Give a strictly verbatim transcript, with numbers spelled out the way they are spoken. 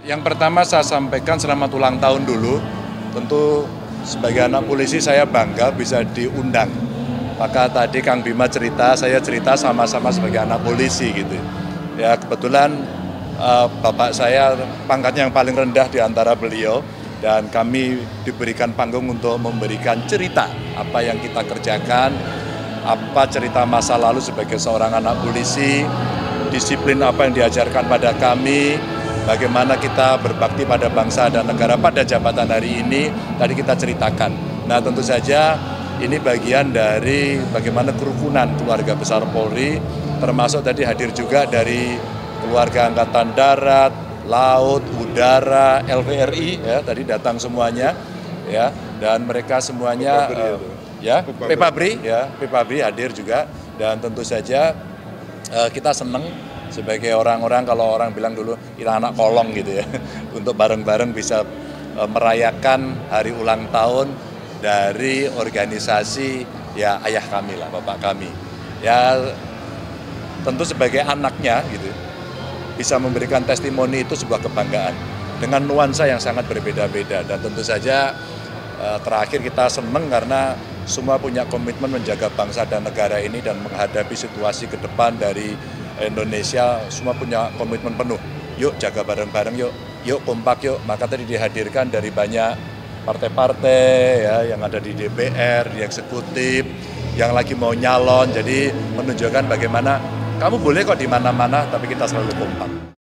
Yang pertama saya sampaikan selamat ulang tahun dulu. Tentu sebagai anak polisi saya bangga bisa diundang. Maka tadi Kang Bima cerita, saya cerita sama-sama sebagai anak polisi gitu. Ya kebetulan uh, bapak saya pangkatnya yang paling rendah di antara beliau dan kami diberikan panggung untuk memberikan cerita apa yang kita kerjakan, apa cerita masa lalu sebagai seorang anak polisi, disiplin apa yang diajarkan pada kami, bagaimana kita berbakti pada bangsa dan negara pada jabatan hari ini, tadi kita ceritakan. Nah tentu saja ini bagian dari bagaimana kerukunan keluarga besar Polri, termasuk tadi hadir juga dari keluarga Angkatan Darat, Laut, Udara, L V R I, ya tadi datang semuanya, ya dan mereka semuanya, uh, ya Pepabri, ya Pepabri hadir juga dan tentu saja uh, kita senang sebagai orang-orang kalau orang bilang dulu kita anak kolong gitu ya, untuk bareng-bareng bisa uh, merayakan hari ulang tahun dari organisasi ya ayah kami lah, bapak kami. Ya tentu sebagai anaknya gitu, bisa memberikan testimoni itu sebuah kebanggaan dengan nuansa yang sangat berbeda-beda dan tentu saja uh, terakhir kita senang karena semua punya komitmen menjaga bangsa dan negara ini dan menghadapi situasi ke depan dari Indonesia, semua punya komitmen penuh. Yuk jaga bareng-bareng yuk, yuk kompak yuk. Maka tadi dihadirkan dari banyak partai-partai ya yang ada di D P R, di eksekutif, yang lagi mau nyalon. Jadi menunjukkan bagaimana kamu boleh kok di mana-mana tapi kita selalu kompak.